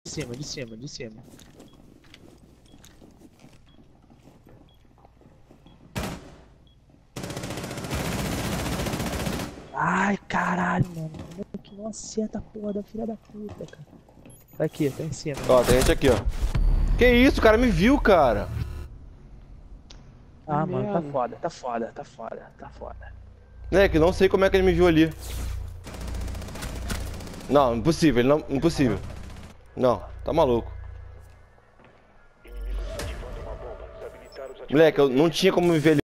cima, de cima, de cima. Ai, caralho, mano. Como é que não acerta a porra da filha da puta, cara? Tá aqui, tá em cima. Ó, tem gente aqui, ó. Que isso, o cara me viu, cara. Ah, mano, tá merda. foda, tá foda, tá foda, tá foda. É, que não sei como é que ele me viu ali. Não, impossível, ele não. Impossível. Não, tá maluco. Moleque, eu não tinha como me ver ali.